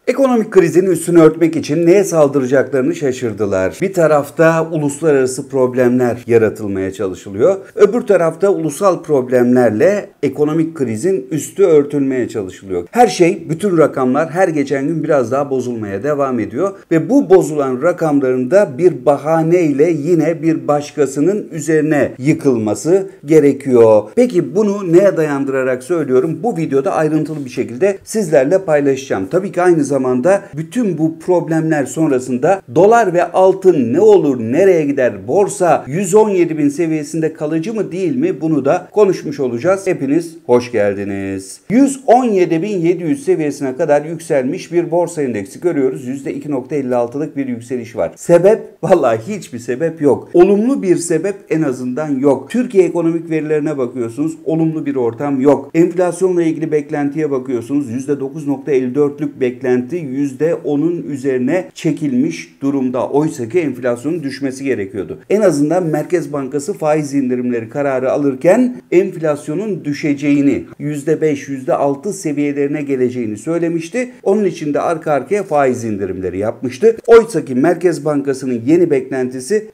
Ekonomik krizin üstünü örtmek için neye saldıracaklarını şaşırdılar. Bir tarafta uluslararası problemler yaratılmaya çalışılıyor. Öbür tarafta ulusal problemlerle ekonomik krizin üstü örtülmeye çalışılıyor. Her şey, bütün rakamlar her geçen gün biraz daha bozulmaya devam ediyor. Ve bu bozulan rakamların da bir bahaneyle yine bir başkasının üzerine yıkılması gerekiyor. Peki bunu neye dayandırarak söylüyorum? Bu videoda ayrıntılı bir şekilde sizlerle paylaşacağım. Tabii ki aynı zamanda bütün bu problemler sonrasında dolar ve altın ne olur, nereye gider, borsa 117.000 seviyesinde kalıcı mı değil mi bunu da konuşmuş olacağız. Hepiniz hoş geldiniz. 117.700 seviyesine kadar yükselmiş bir borsa endeksi görüyoruz. %2.56'lık bir yükseliş var. Sebep? Vallahi hiçbir sebep yok. Olumlu bir sebep en azından yok. Türkiye ekonomik verilerine bakıyorsunuz. Olumlu bir ortam yok. Enflasyonla ilgili beklentiye bakıyorsunuz. %9.54'lük beklenti %10'un üzerine çekilmiş durumda. Oysa ki enflasyonun düşmesi gerekiyordu. En azından Merkez Bankası faiz indirimleri kararı alırken enflasyonun düşeceğini, %5, %6 seviyelerine geleceğini söylemişti. Onun için de arka arkaya faiz indirimleri yapmıştı. Oysa ki Merkez Bankası'nın yeni beklentisi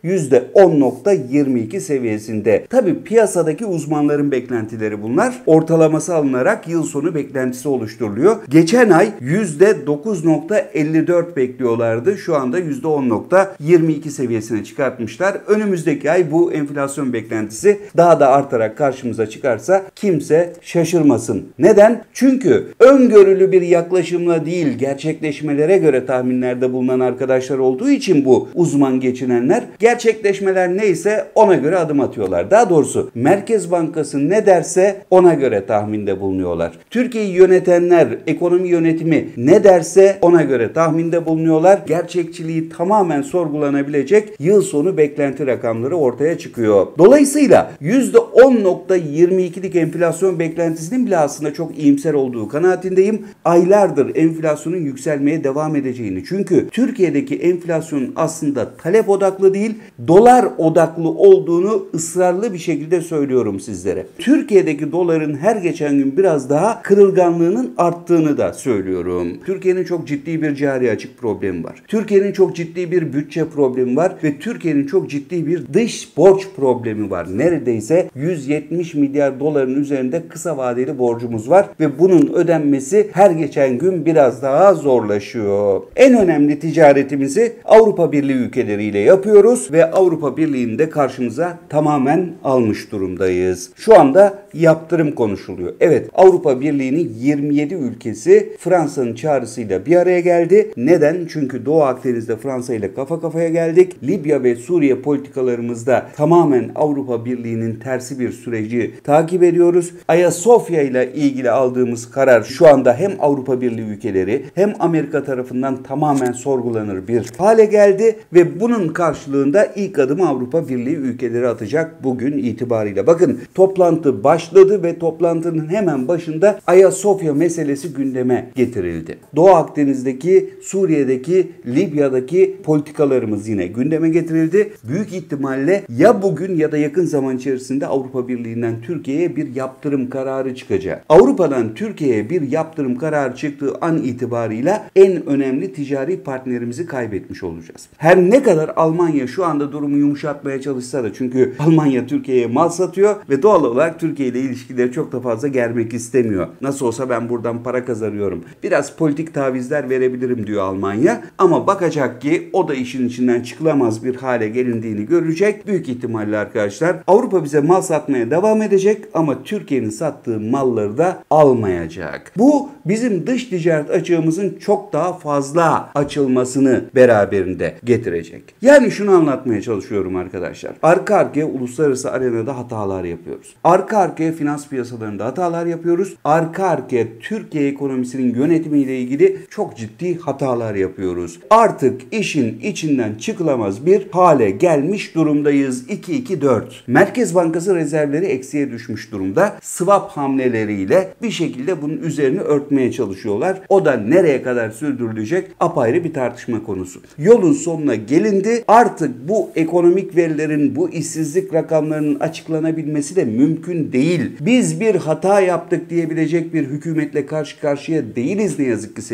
%10.22 seviyesinde. Tabii piyasadaki uzmanların beklentileri bunlar. Ortalaması alınarak yıl sonu beklentisi oluşturuluyor. Geçen ay %9.54 bekliyorlardı. Şu anda %10.22 seviyesine çıkartmışlar. Önümüzdeki ay bu enflasyon beklentisi daha da artarak karşımıza çıkarsa kimse şaşırmasın. Neden? Çünkü öngörülü bir yaklaşımla değil, gerçekleşmelere göre tahminlerde bulunan arkadaşlar olduğu için bu uzman geçinenler gerçekleşmeler neyse ona göre adım atıyorlar. Daha doğrusu Merkez Bankası ne derse ona göre tahminde bulunuyorlar. Türkiye'yi yönetenler, ekonomi yönetimi ne derse ona göre tahminde bulunuyorlar. Gerçekçiliği tamamen sorgulanabilecek yıl sonu beklenti rakamları ortaya çıkıyor. Dolayısıyla %10.22'lik enflasyon beklentisinin bile aslında çok iyimser olduğu kanaatindeyim. Aylardır enflasyonun yükselmeye devam edeceğini. Çünkü Türkiye'deki enflasyonun aslında talep odaklı değil, dolar odaklı olduğunu ısrarlı bir şekilde söylüyorum sizlere. Türkiye'deki doların her geçen gün biraz daha kırılganlığının arttığını da söylüyorum. Türkiye'nin çok ciddi bir cari açık problemi var. Türkiye'nin çok ciddi bir bütçe problemi var ve Türkiye'nin çok ciddi bir dış borç problemi var. Neredeyse 170 milyar doların üzerinde kısa vadeli borcumuz var ve bunun ödenmesi her geçen gün biraz daha zorlaşıyor. En önemli ticaretimizi Avrupa Birliği ülkeleriyle yapıyoruz ve Avrupa Birliği'ni de karşımıza tamamen almış durumdayız. Şu anda yaptırım konuşuluyor. Evet, Avrupa Birliği'nin 27 ülkesi Fransa'nın çağrısıyla bir araya geldi. Neden? Çünkü Doğu Akdeniz'de Fransa ile kafa kafaya geldik. Libya ve Suriye politikalarımızda tamamen Avrupa Birliği'nin tersi bir süreci takip ediyoruz. Ayasofya ile ilgili aldığımız karar şu anda hem Avrupa Birliği ülkeleri hem Amerika tarafından tamamen sorgulanır bir hale geldi ve bunun karşılığında ilk adımı Avrupa Birliği ülkeleri atacak bugün itibariyle. Bakın, toplantı başladı ve toplantının hemen başında Ayasofya meselesi gündeme getirildi. Doğu Akdeniz'deki, Suriye'deki, Libya'daki politikalarımız yine gündeme getirildi. Büyük ihtimalle ya bugün ya da yakın zaman içerisinde Avrupa Birliği'nden Türkiye'ye bir yaptırım kararı çıkacak. Avrupa'dan Türkiye'ye bir yaptırım kararı çıktığı an itibarıyla en önemli ticari partnerimizi kaybetmiş olacağız. Her ne kadar Almanya şu anda durumu yumuşatmaya çalışsa da, çünkü Almanya Türkiye'ye mal satıyor ve doğal olarak Türkiye ile ilişkileri çok da fazla germek istemiyor. Nasıl olsa ben buradan para kazanıyorum. Biraz politik tavizler verebilirim diyor Almanya. Ama bakacak ki o da işin içinden çıkılamaz bir hale gelindiğini görecek. Büyük ihtimalle arkadaşlar Avrupa bize mal satmaya devam edecek ama Türkiye'nin sattığı malları da almayacak. Bu bizim dış ticaret açığımızın çok daha fazla açılmasını beraberinde getirecek. Yani şunu anlatmaya çalışıyorum arkadaşlar. Arka arkaya uluslararası arenada hatalar yapıyoruz. Arka arkaya finans piyasalarında hatalar yapıyoruz. Arka arkaya Türkiye ekonomisinin yönetimiyle ilgili çok ciddi hatalar yapıyoruz. Artık işin içinden çıkılamaz bir hale gelmiş durumdayız. 2-2-4. Merkez Bankası rezervleri eksiye düşmüş durumda. Swap hamleleriyle bir şekilde bunun üzerini örtmeye çalışıyorlar. O da nereye kadar sürdürülecek apayrı bir tartışma konusu. Yolun sonuna gelindi. Artık bu ekonomik verilerin, bu işsizlik rakamlarının açıklanabilmesi de mümkün değil. Biz bir hata yaptık diyebilecek bir hükümetle karşı karşıya değiliz ne yazık ki sevgili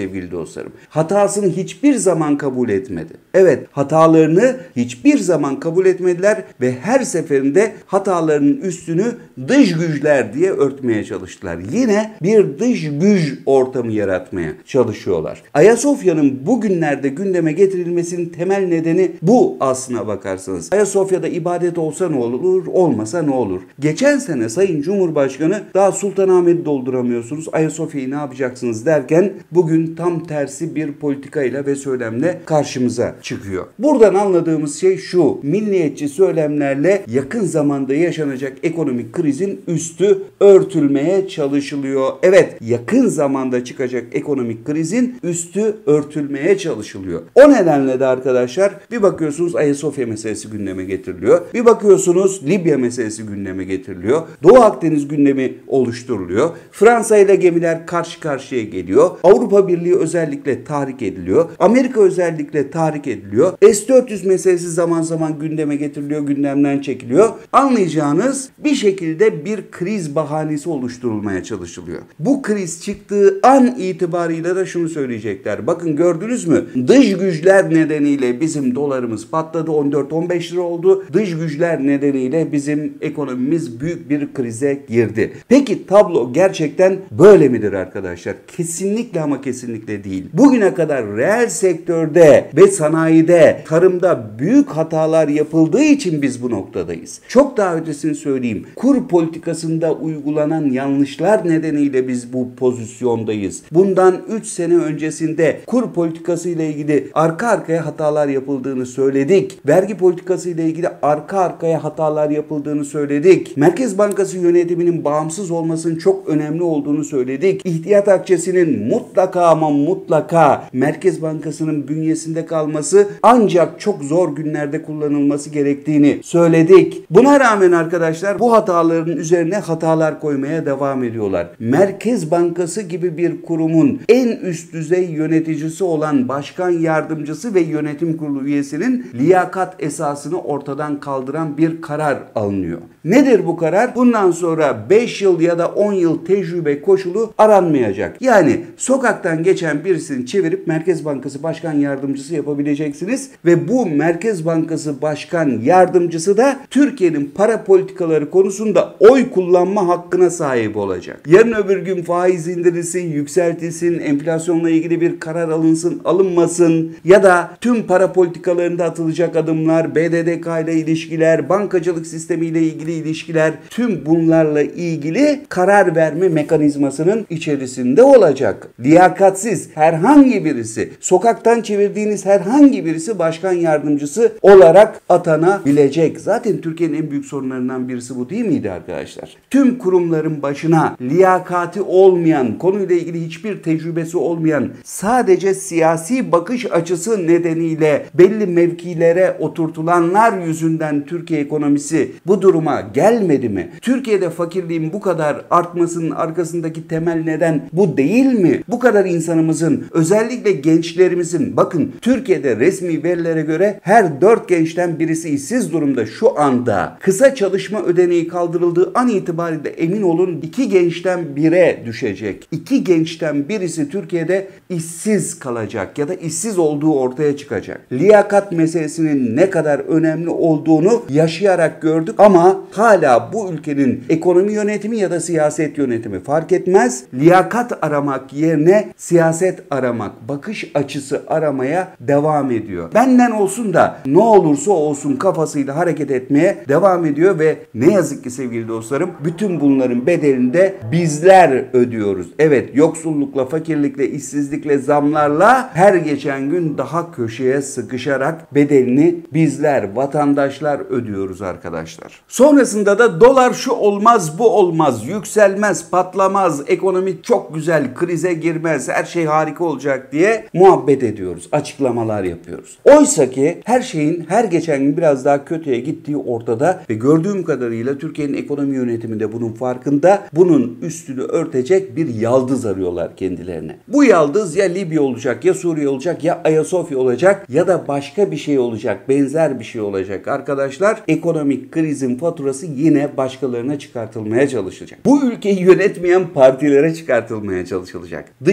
sevgili dostlarım. Hatasını hiçbir zaman kabul etmedi. Evet, hatalarını hiçbir zaman kabul etmediler ve her seferinde hatalarının üstünü dış güçler diye örtmeye çalıştılar. Yine bir dış güç ortamı yaratmaya çalışıyorlar. Ayasofya'nın bugünlerde gündeme getirilmesinin temel nedeni bu aslına bakarsanız. Ayasofya'da ibadet olsa ne olur, olmasa ne olur? Geçen sene Sayın Cumhurbaşkanı daha Sultanahmet'i dolduramıyorsunuz, Ayasofya'yı ne yapacaksınız derken bugün tam tersi bir politikayla ve söylemle karşımıza çıkıyor. Buradan anladığımız şey şu: milliyetçi söylemlerle yakın zamanda yaşanacak ekonomik krizin üstü örtülmeye çalışılıyor. Evet, yakın zamanda çıkacak ekonomik krizin üstü örtülmeye çalışılıyor. O nedenle de arkadaşlar bir bakıyorsunuz Ayasofya meselesi gündeme getiriliyor. Bir bakıyorsunuz Libya meselesi gündeme getiriliyor. Doğu Akdeniz gündemi oluşturuluyor. Fransa ile gemiler karşı karşıya geliyor. Avrupa Birliği özellikle tahrik ediliyor. Amerika özellikle tahrik ediliyor. S-400 meselesi zaman zaman gündeme getiriliyor, gündemden çekiliyor. Anlayacağınız bir şekilde bir kriz bahanesi oluşturulmaya çalışılıyor. Bu kriz çıktığı an itibarıyla da şunu söyleyecekler: bakın gördünüz mü? Dış güçler nedeniyle bizim dolarımız patladı, 14-15 lira oldu. Dış güçler nedeniyle bizim ekonomimiz büyük bir krize girdi. Peki tablo gerçekten böyle midir arkadaşlar? Kesinlikle ama kesinlikle değil. Bugüne kadar reel sektörde ve sanayide, tarımda büyük hatalar yapıldığı için biz bu noktadayız. Çok daha ötesini söyleyeyim. Kur politikasında uygulanan yanlışlar nedeniyle biz bu pozisyondayız. Bundan 3 sene öncesinde kur politikası ile ilgili arka arkaya hatalar yapıldığını söyledik. Vergi politikası ile ilgili arka arkaya hatalar yapıldığını söyledik. Merkez Bankası yönetiminin bağımsız olmasının çok önemli olduğunu söyledik. İhtiyat akçesinin mutlaka ama mutlaka Merkez Bankası'nın bünyesinde kalması, ancak çok zor günlerde kullanılması gerektiğini söyledik. Buna rağmen arkadaşlar bu hataların üzerine hatalar koymaya devam ediyorlar. Merkez Bankası gibi bir kurumun en üst düzey yöneticisi olan başkan yardımcısı ve yönetim kurulu üyesinin liyakat esasını ortadan kaldıran bir karar alınıyor. Nedir bu karar? Bundan sonra 5 yıl ya da 10 yıl tecrübe koşulu aranmayacak. Yani sokaktan geçen birisini çevirip Merkez Bankası Başkan Yardımcısı yapabileceksiniz ve bu Merkez Bankası Başkan Yardımcısı da Türkiye'nin para politikaları konusunda oy kullanma hakkına sahip olacak. Yarın öbür gün faiz indirilsin, yükseltilsin, enflasyonla ilgili bir karar alınsın, alınmasın ya da tüm para politikalarında atılacak adımlar, BDDK ile ilişkiler, bankacılık sistemi ile ilgili ilişkiler, tüm bunlarla ilgili karar verme mekanizmasının içerisinde olacak. Liyakatsiz herhangi birisi, sokaktan çevirdiğiniz herhangi birisi başkan yardımcısı olarak atanabilecek. Zaten Türkiye'nin en büyük sorunlarından birisi bu değil miydi arkadaşlar? Tüm kurumların başına liyakati olmayan, konuyla ilgili hiçbir tecrübesi olmayan, sadece siyasi bakış açısı nedeniyle belli mevkilere oturtulanlar yüzünden Türkiye ekonomisi bu duruma gelmedi mi? Türkiye'de fakirliğin bu kadar artmasının arkasındaki temel neden bu değil mi? Bu kadar insanımızın, özellikle gençlerimizin, bakın Türkiye'de resmi verilere göre her 4 gençten birisi işsiz durumda şu anda. Kısa çalışma ödeneği kaldırıldığı an itibariyle emin olun 2 gençten 1'e düşecek. 2 gençten birisi Türkiye'de işsiz kalacak ya da işsiz olduğu ortaya çıkacak. Liyakat meselesinin ne kadar önemli olduğunu yaşayarak gördük ama hala bu ülkenin ekonomi yönetimi ya da siyaset yönetimi fark etmez. Liyakat aramak yerine siyaset aramak, bakış açısı aramaya devam ediyor. Benden olsun da ne olursa olsun kafasıyla hareket etmeye devam ediyor ve ne yazık ki sevgili dostlarım bütün bunların bedelini de bizler ödüyoruz. Evet, yoksullukla, fakirlikle, işsizlikle, zamlarla her geçen gün daha köşeye sıkışarak bedelini bizler, vatandaşlar ödüyoruz arkadaşlar. Sonrasında da dolar şu olmaz, bu olmaz, yükselmez, patlamaz, ekonomi çok güzel, krize girmez, her şey harika olacak diye muhabbet ediyoruz, açıklamalar yapıyoruz. Oysa ki her şeyin her geçen gün biraz daha kötüye gittiği ortada ve gördüğüm kadarıyla Türkiye'nin ekonomi yönetimi de bunun farkında. Bunun üstünü örtecek bir yaldız arıyorlar kendilerine. Bu yaldız ya Libya olacak, ya Suriye olacak, ya Ayasofya olacak ya da başka bir şey olacak, benzer bir şey olacak arkadaşlar. Ekonomik krizin faturası yine başkalarına çıkartılmaya çalışacak. Bu ülkeyi yönetmeyen partilere çıkartılmaya çalışılacak. Dışarıda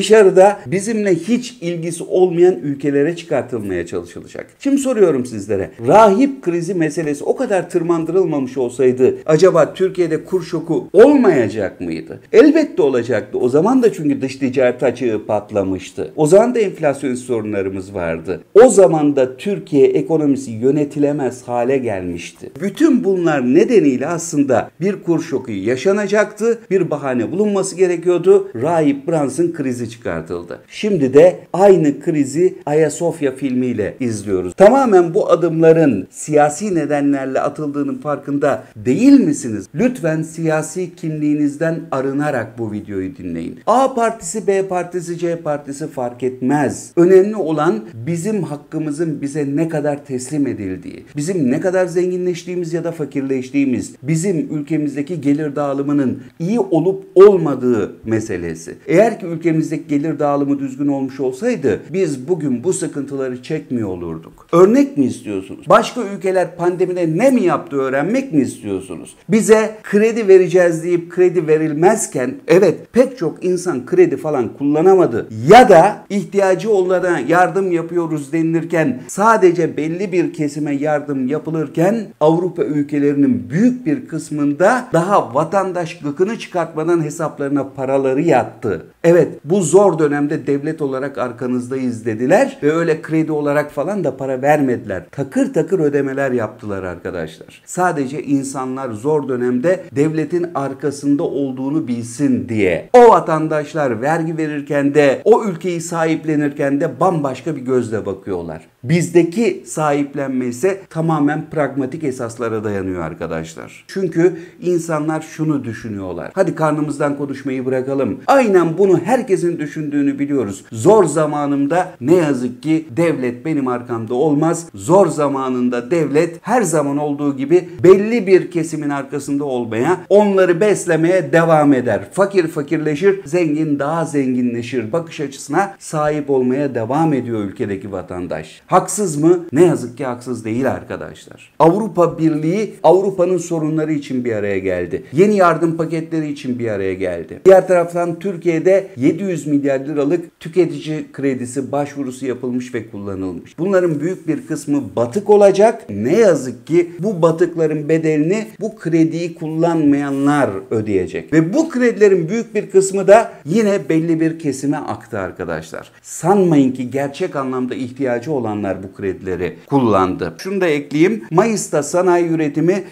da bizimle hiç ilgisi olmayan ülkelere çıkartılmaya çalışılacak. Şimdi soruyorum sizlere. Rahip krizi meselesi o kadar tırmandırılmamış olsaydı acaba Türkiye'de kur şoku olmayacak mıydı? Elbette olacaktı. O zaman da çünkü dış ticaret açığı patlamıştı. O zaman da enflasyon sorunlarımız vardı. O zaman da Türkiye ekonomisi yönetilemez hale gelmişti. Bütün bunlar nedeniyle aslında bir kur şoku yaşanacaktı. Bir bahane bulunması gerekiyordu. Rahip Brunson krizi çıkartıldı. Şimdi de aynı krizi Ayasofya filmiyle izliyoruz. Tamamen bu adımların siyasi nedenlerle atıldığının farkında değil misiniz? Lütfen siyasi kimliğinizden arınarak bu videoyu dinleyin. A partisi, B partisi, C partisi fark etmez. Önemli olan bizim hakkımızın bize ne kadar teslim edildiği, bizim ne kadar zenginleştiğimiz ya da fakirleştiğimiz, bizim ülkemizdeki gelir dağılımının iyi olup olmadığı meselesi. Eğer ki ülkemizdeki gelir dağılımı düzgün olmuş olsaydı biz bugün bu sıkıntıları çekmiyor olurduk. Örnek mi istiyorsunuz? Başka ülkeler pandemide ne mi yaptı öğrenmek mi istiyorsunuz? Bize kredi vereceğiz deyip kredi verilmezken evet pek çok insan kredi falan kullanamadı ya da ihtiyacı olana yardım yapıyoruz denilirken sadece belli bir kesime yardım yapılırken Avrupa ülkelerinin büyük bir kısmında daha vatandaş gıkını çıkartmadan hesaplarına paraları yattı. Evet bu zor dönemde devlet olarak arkanızdayız dediler ve öyle kredi olarak falan da para vermediler. Takır takır ödemeler yaptılar arkadaşlar. Sadece insanlar zor dönemde devletin arkasında olduğunu bilsin diye. O vatandaşlar vergi verirken de o ülkeyi sahiplenirken de bambaşka bir gözle bakıyorlar. Bizdeki sahiplenme ise tamamen pragmatik esaslara dayanıyor arkadaşlar. Çünkü insanlar şunu düşünüyorlar. Hadi karnımızdan konuşmayı bırakalım. Aynen bunu herkesin düşündüğünü biliyoruz. Zor zamanımda ne yazık ki devlet benim arkamda olmaz. Zor zamanında devlet her zaman olduğu gibi belli bir kesimin arkasında olmaya, onları beslemeye devam eder. Fakir fakirleşir, zengin daha zenginleşir. Bakış açısına sahip olmaya devam ediyor ülkedeki vatandaş. Haksız mı? Ne yazık ki haksız değil arkadaşlar. Avrupa Birliği Avrupa'nın sorunları için bir araya geldi. Yeni yardım paketleri için bir araya geldi. Diğer taraftan Türkiye'de 700 milyar liralık tüketici kredisi başvurusu yapılmış ve kullanılmış. Bunların büyük bir kısmı batık olacak. Ne yazık ki bu batıkların bedelini bu krediyi kullanmayanlar ödeyecek. Ve bu kredilerin büyük bir kısmı da yine belli bir kesime aktı arkadaşlar. Sanmayın ki gerçek anlamda ihtiyacı olanlar bu kredileri kullandı. Şunu da ekleyeyim. Mayıs'ta sanayi üretimi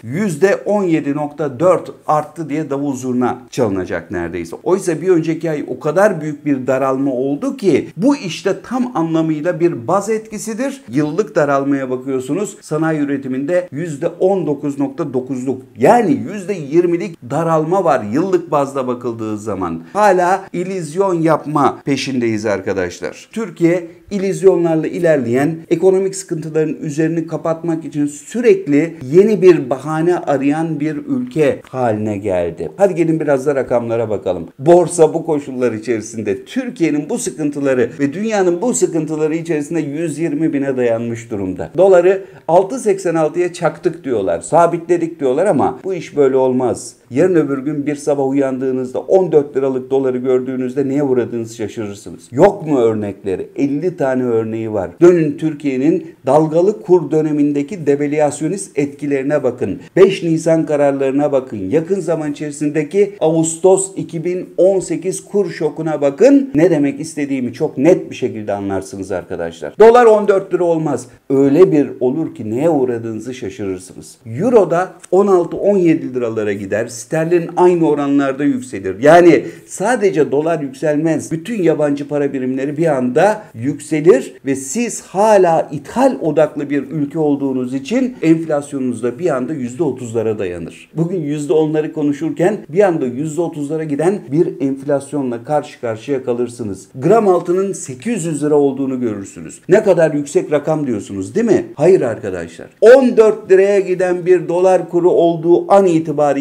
%17.4 arttı diye davul zurna çalınacak neredeyse. Oysa bir önceki ay o kadar büyük bir daralma oldu ki bu işte tam anlamıyla bir baz etkisidir. Yıllık daralmaya bakıyorsunuz. Sanayi üretiminde %19.9'luk yani %20'lik daralma var yıllık bazda bakıldığı zaman. Hala illüzyon yapma peşindeyiz arkadaşlar. Türkiye illüzyonlarla ilerleyen, ekonomik sıkıntıların üzerini kapatmak için sürekli yeni bir bahane arayan bir ülke haline geldi. Hadi gelin biraz da rakamlara bakalım. Borsa bu koşullar içerisinde Türkiye'nin bu sıkıntıları ve dünyanın bu sıkıntıları içerisinde 120 bine dayanmış durumda. Doları 6.86'ya çaktık diyorlar, sabitledik diyorlar ama bu iş böyle olmaz. Yarın öbür gün bir sabah uyandığınızda 14 liralık doları gördüğünüzde neye uğradığınızı şaşırırsınız. Yok mu örnekleri? 50 tane örneği var. Dönün Türkiye'nin dalgalı kur dönemindeki devalüasyonist etkilerine bakın. 5 Nisan kararlarına bakın. Yakın zaman içerisindeki Ağustos 2018 kur şokuna bakın. Ne demek istediğimi çok net bir şekilde anlarsınız arkadaşlar. Dolar 14 lira olmaz. Öyle bir olur ki neye uğradığınızı şaşırırsınız. Euro da 16-17 liralara gider. Sterlin aynı oranlarda yükselir. Yani sadece dolar yükselmez. Bütün yabancı para birimleri bir anda yükselir ve siz hala ithal odaklı bir ülke olduğunuz için enflasyonunuz da bir anda %30'lara dayanır. Bugün %10'ları konuşurken bir anda %30'lara giden bir enflasyonla karşı karşıya kalırsınız. Gram altının 800 lira olduğunu görürsünüz. Ne kadar yüksek rakam diyorsunuz değil mi? Hayır arkadaşlar. 14 liraya giden bir dolar kuru olduğu an itibariyle ki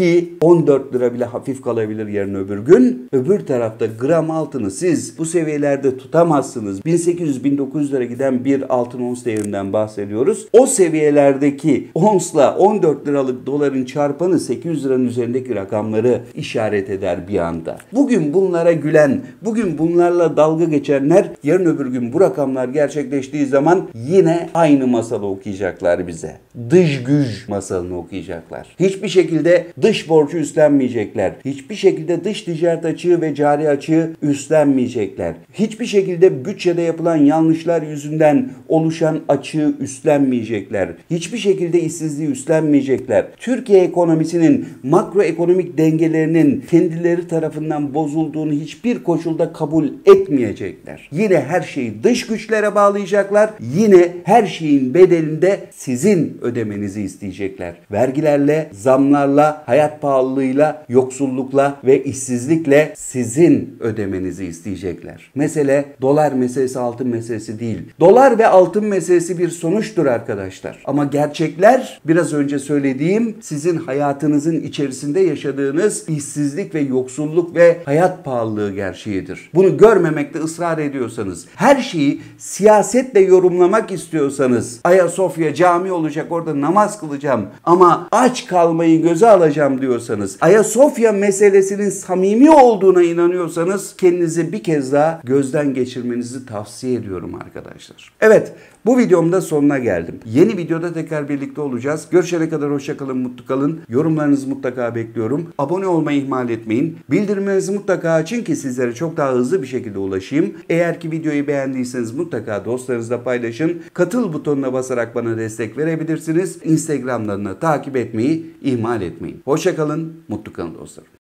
ki 14 lira bile hafif kalabilir yarın öbür gün. Öbür tarafta gram altını siz bu seviyelerde tutamazsınız. 1800-1900 lira giden bir altın ons değerinden bahsediyoruz. O seviyelerdeki onsla 14 liralık doların çarpanı 800 liranın üzerindeki rakamları işaret eder bir anda. Bugün bunlara gülen, bugün bunlarla dalga geçenler yarın öbür gün bu rakamlar gerçekleştiği zaman yine aynı masalı okuyacaklar bize. Dış güç masalını okuyacaklar. Hiçbir şekilde dış borcu üstlenmeyecekler. Hiçbir şekilde dış ticaret açığı ve cari açığı üstlenmeyecekler. Hiçbir şekilde bütçede yapılan yanlışlar yüzünden oluşan açığı üstlenmeyecekler. Hiçbir şekilde işsizliği üstlenmeyecekler. Türkiye ekonomisinin makroekonomik dengelerinin kendileri tarafından bozulduğunu hiçbir koşulda kabul etmeyecekler. Yine her şeyi dış güçlere bağlayacaklar. Yine her şeyin bedelinde sizin ödemenizi isteyecekler. Vergilerle, zamlarla, hayat pahalılığıyla, yoksullukla ve işsizlikle sizin ödemenizi isteyecekler. Mesele dolar meselesi, altın meselesi değil. Dolar ve altın meselesi bir sonuçtur arkadaşlar. Ama gerçekler biraz önce söylediğim sizin hayatınızın içerisinde yaşadığınız işsizlik ve yoksulluk ve hayat pahalılığı gerçeğidir. Bunu görmemekte ısrar ediyorsanız, her şeyi siyasetle yorumlamak istiyorsanız, Ayasofya cami olacak, orada namaz kılacağım ama aç kalmayı göze alacağım diyorsanız, Ayasofya meselesinin samimi olduğuna inanıyorsanız kendinizi bir kez daha gözden geçirmenizi tavsiye ediyorum arkadaşlar. Evet, bu videomda sonuna geldim. Yeni videoda tekrar birlikte olacağız. Görüşene kadar hoşça kalın, mutlu kalın. Yorumlarınızı mutlaka bekliyorum. Abone olmayı ihmal etmeyin. Bildirimlerinizi mutlaka açın ki sizlere çok daha hızlı bir şekilde ulaşayım. Eğer ki videoyu beğendiyseniz mutlaka dostlarınızla paylaşın. Katıl butonuna basarak bana destek verebilirsiniz. Instagram'dan da takip etmeyi ihmal etmeyin. Hoşça kalın, mutlu kalın dostlarım.